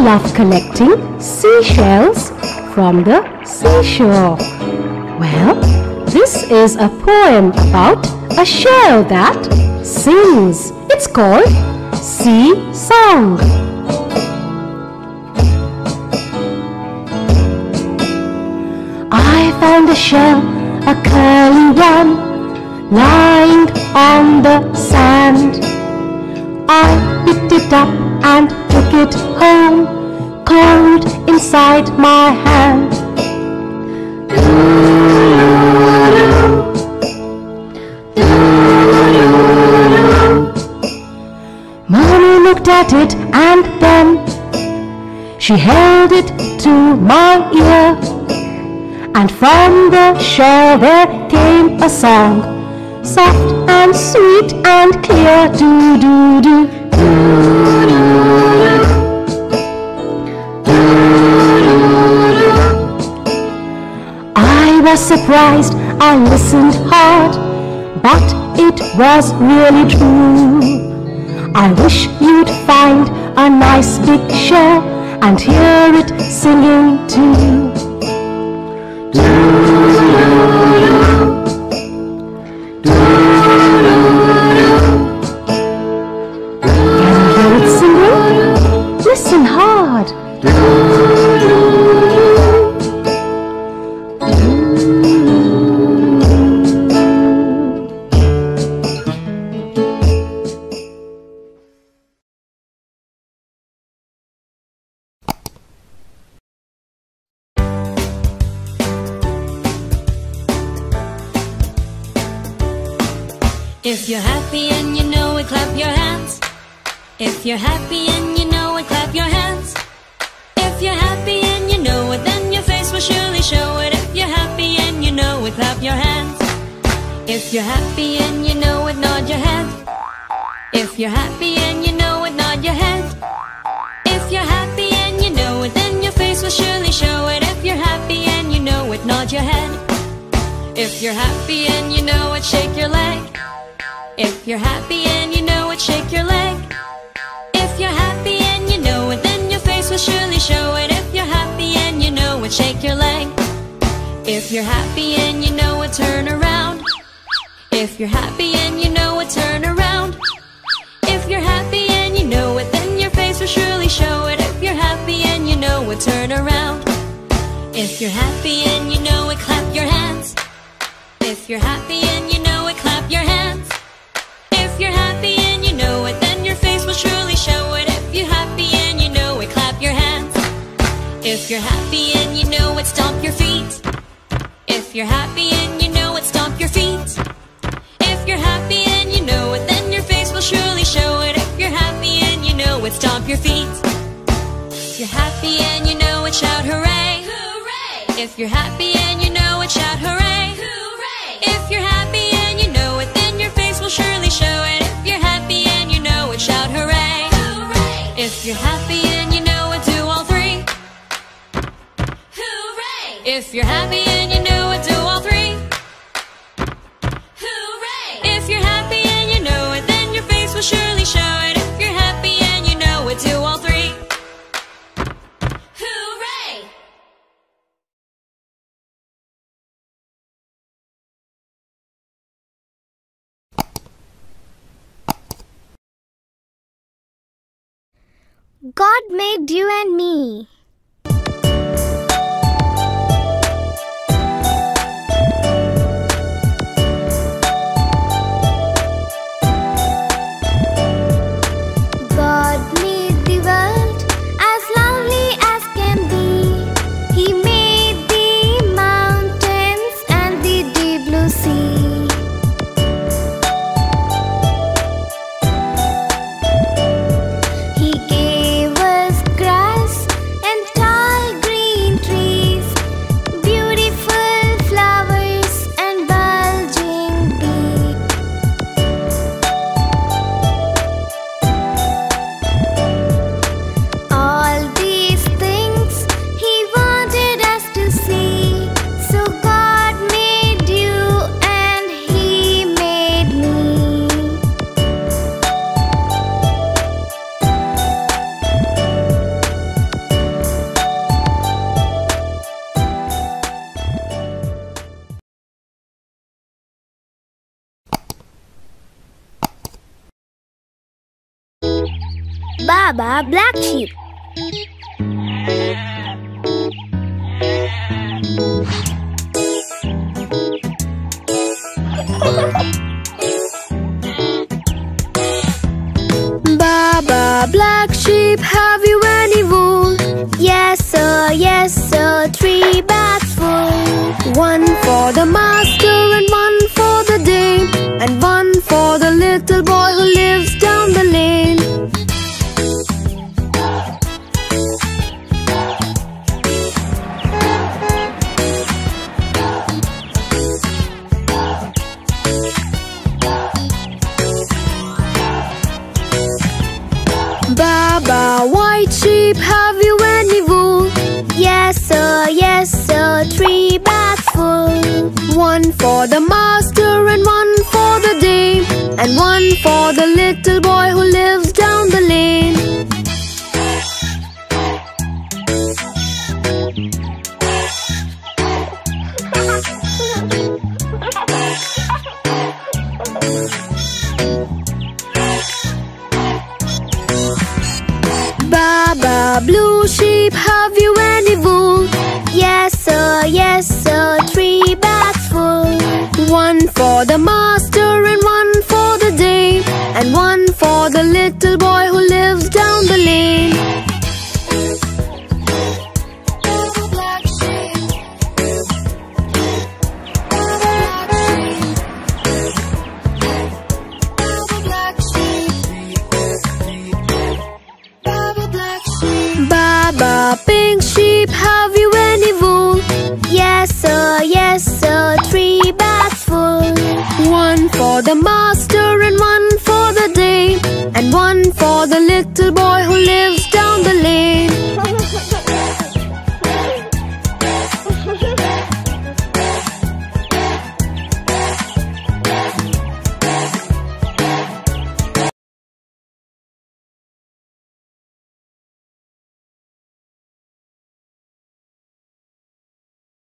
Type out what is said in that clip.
love collecting seashells from the seashore. Well, this is a poem about a shell that sings. It's called Sea Song. I found a shell, a curly one, lying on the sand. I picked it up and took it home, cold inside my hand. Mommy looked at it and then she held it to my ear, and from the shore there came a song, soft and sweet and clear. Do do do. I was surprised, I listened hard, but it was really true. I wish you'd find a nice big shell and hear it singing too. Listen hard. If you're happy and you know it, clap your hands. If you're happy and you know it, clap your hands. If you're happy and you know it, then your face will surely show it. If you're happy and you know it, clap your hands. If you're happy and you know it, nod your head. If you're happy and you know it, nod your head. If you're happy and you know it, then your face will surely show it. If you're happy and you know it, nod your head. If you're happy and you know it, shake your leg. If you're happy and you know it, shake your leg. If you're happy and you know it, then your face will surely show it. If you're happy and you know it, shake your leg. If you're happy and you know it, turn around. If you're happy and you know it, turn around. If you're happy and you know it, then your face will surely show it. If you're happy and you know it, turn around. If you're happy and you know it, clap your hands. If you're happy and you know it, clap your hands. If you're happy and you know it, then your face will surely show it. If you're happy and you know it, clap your hands. If you're happy and you know it, stomp your feet. If you're happy and you know it, stomp your feet. If you're happy and you know it, then your face will surely show it. If you're happy and you know it, stomp your feet. If you're happy and you know it, shout hooray! Hooray! If you're happy and you know it, shout hooray! Hooray! If you're happy and you know it, then your face will surely show it. If you're happy and you know it, shout hooray! Hooray! If you're happy and you know it, do all three. Hooray! If you're happy and you know it, do all three. Hooray! If you're happy and you know it, then your face will surely show it. If you're happy and you know it, do all three. Hooray! God made you and me. God made the world as lovely as can be. He made the mountains and the deep blue sea. He gave us grass Baba Black Sheep. Baba Black Sheep, have you any wool? Yes sir, 3 bags full. 1 for the master and 1 for the dame, and 1 for the little boy who lives down the lane. Baba White Sheep, have you any wool? Yes sir, 3 bags full. 1 for the master and 1 for the dame, and 1 for the little boy who lives down the lane. Baba Blue Sheep, have you any wool? Yes sir, 3 bags full. 1 for the master and 1 for the dame, and 1 for the little boy who lives down the lane. Baba Pink Sheep, have you any wool? Yes sir, 3 bags full. 1 for the master and 1 for the dame, and 1 for the little boy who